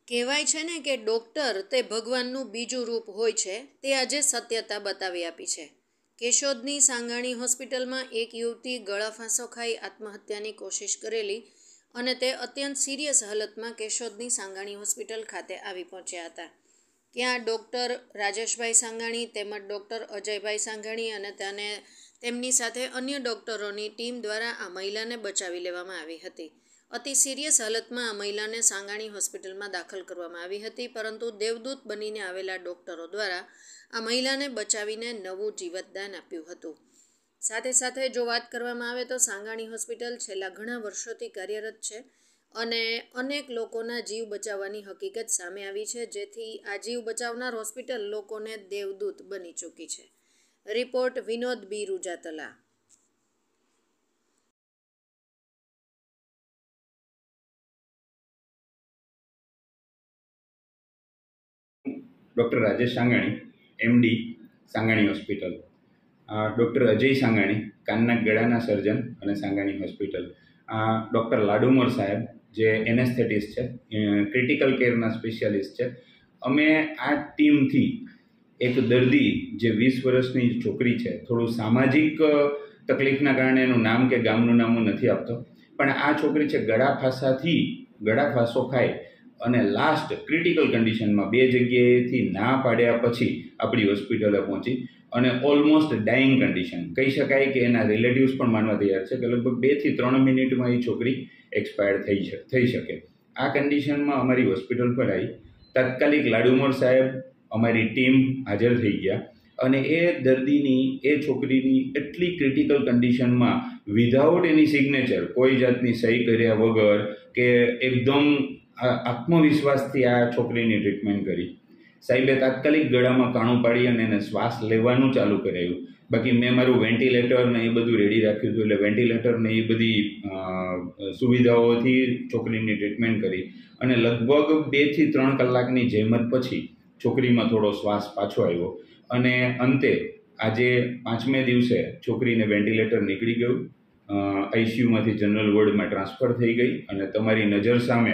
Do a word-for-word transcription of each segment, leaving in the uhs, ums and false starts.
કહેવાય છે ને કે ડૉક્ટર તે ભગવાનનું બીજું રૂપ હોય છે, તે આજે સત્યતા બતાવી આપી છે. કેશોદની સાંગાણી હોસ્પિટલમાં એક યુવતી ગળા ફાંસો ખાઈ આત્મહત્યાની કોશિશ કરેલી અને તે અત્યંત સિરિયસ હાલતમાં કેશોદની સાંગાણી હોસ્પિટલ ખાતે આવી પહોંચ્યા હતા. ત્યાં ડૉક્ટર રાજેશભાઈ સાંગાણી તેમજ ડૉક્ટર અજયભાઈ સાંગાણી અને તેને તેમની સાથે અન્ય ડૉક્ટરોની ટીમ દ્વારા આ મહિલાને બચાવી લેવામાં આવી હતી. અતિ સિરિયસ હાલતમાં આ મહિલાને સાંગાણી હોસ્પિટલમાં દાખલ કરવામાં આવી હતી, પરંતુ દેવદૂત બનીને આવેલા ડૉક્ટરો દ્વારા આ મહિલાને બચાવીને નવું જીવતદાન આપ્યું હતું. સાથે સાથે જો વાત કરવામાં આવે તો સાંગાણી હોસ્પિટલ છેલ્લા ઘણા વર્ષોથી કાર્યરત છે અને અનેક લોકોના જીવ બચાવવાની હકીકત સામે આવી છે, જેથી આ જીવ બચાવનાર હોસ્પિટલ લોકોને દેવદૂત બની ચૂકી છે. Report Vinod B Rujatla. Doctor Rajesh Sangani, MD, Sangani hospital. Doctor Ajay Sangani, કાનના ગળાના સર્જન અને સાંગાણી હોસ્પિટલ. ડૉક્ટર લાડુમોર સાહેબ, જે એનેસ્થેટિસ્ટ છે, ક્રિટિકલ કેરના સ્પેશિયાલિસ્ટ છે. અમે આ ટીમથી એક દર્દી જે વીસ વર્ષની છોકરી છે, થોડું સામાજિક તકલીફના કારણે એનું નામ કે ગામનું નામ હું નથી આપતો, પણ આ છોકરી છે ગળા ફાંસાથી ગળા ફાંસો ખાય અને લાસ્ટ ક્રિટિકલ કન્ડિશનમાં બે જગ્યાએથી ના પાડ્યા પછી આપણી હોસ્પિટલે પહોંચી અને ઓલમોસ્ટ ડાઇંગ કન્ડિશન કહી શકાય કે એના રિલેટિવ્સ પણ માનવા તૈયાર છે કે લગભગ બેથી ત્રણ મિનિટમાં એ છોકરી એક્સપાયર થઈ થઈ શકે. આ કન્ડિશનમાં અમારી હોસ્પિટલ પર આવી તાત્કાલિક લાડુમોર સાહેબ, અમારી ટીમ હાજર થઈ ગયા અને એ દર્દીની, એ છોકરીની એટલી ક્રિટિકલ કન્ડિશનમાં વિધાઉટ એની સિગ્નેચર, કોઈ જાતની સહી કર્યા વગર કે એકદમ આત્મવિશ્વાસથી આ છોકરીની ટ્રીટમેન્ટ કરી. સાહેબે તાત્કાલિક ગળામાં કાણું પાડી અને એને શ્વાસ લેવાનું ચાલુ કરાવ્યું. બાકી મેં મારું વેન્ટિલેટર ને એ બધું રેડી રાખ્યું હતું, એટલે વેન્ટિલેટર ને એ બધી સુવિધાઓથી છોકરીની ટ્રીટમેન્ટ કરી અને લગભગ બેથી ત્રણ કલાકની જહેમત પછી છોકરીમાં થોડો શ્વાસ પાછો આવ્યો અને અંતે આજે પાંચમે દિવસે છોકરીને વેન્ટિલેટર નીકળી ગયું, આઈસીયુમાંથી જનરલ વોર્ડમાં ટ્રાન્સફર થઈ ગઈ અને તમારી નજર સામે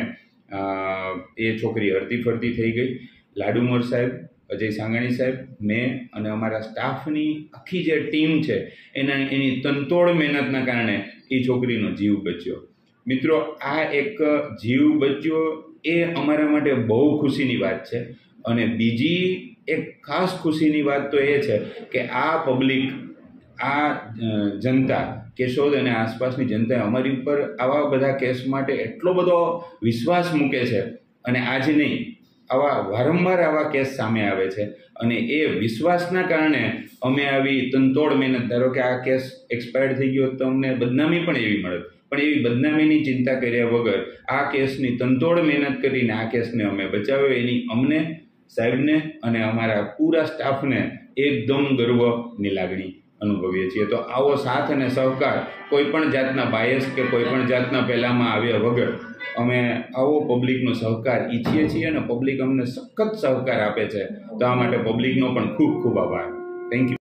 એ છોકરી હરતી ફરતી થઈ ગઈ. લાડુમોર સાહેબ, અજય સાંગાણી સાહેબ, મેં અને અમારા સ્ટાફની આખી જે ટીમ છે એના એની તનતોડ મહેનતના કારણે એ છોકરીનો જીવ બચ્યો. મિત્રો, આ એક જીવ બચ્યો એ અમારા માટે બહુ ખુશીની વાત છે. અને બીજી એક ખાસ ખુશીની વાત તો એ છે કે આ પબ્લિક, આ જનતા, કેશોદ અને આસપાસની જનતાએ અમારી ઉપર આવા બધા કેસ માટે એટલો બધો વિશ્વાસ મૂકે છે અને આજ નહીં, આવા વારંવાર આવા કેસ સામે આવે છે અને એ વિશ્વાસના કારણે અમે આવી તનતોડ મહેનત, ધારો કે આ કેસ એક્સપાયર્ડ થઈ ગયો તો અમને બદનામી પણ એવી મળે, પણ એવી બદનામીની ચિંતા કર્યા વગર આ કેસની તનતોડ મહેનત કરીને આ કેસને અમે બચાવ્યો. એની અમને, સાહેબને અને અમારા પૂરા સ્ટાફને એકદમ ગર્વની લાગણી અનુભવીએ છીએ. તો આવો સાથ અને સહકાર, કોઈ પણ જાતના બાયસ કે કોઈ પણ જાતના પહેલામાં આવ્યા વગર અમે આવો પબ્લિકનો સહકાર ઈચ્છીએ છીએ અને પબ્લિક અમને સખત સહકાર આપે છે. તો આ માટે પબ્લિકનો પણ ખૂબ ખૂબ આભાર. Thank you.